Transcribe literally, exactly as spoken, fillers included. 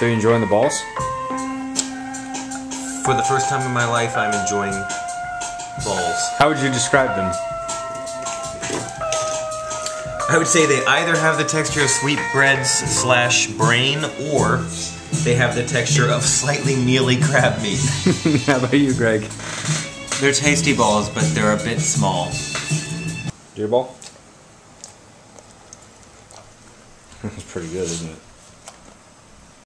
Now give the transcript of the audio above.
So you enjoying the balls? For the first time in my life, I'm enjoying balls. How would you describe them? I would say they either have the texture of sweetbreads slash brain, or they have the texture of slightly mealy crab meat. How about you, Greg? They're tasty balls, but they're a bit small. Deer ball? That's pretty good, isn't it?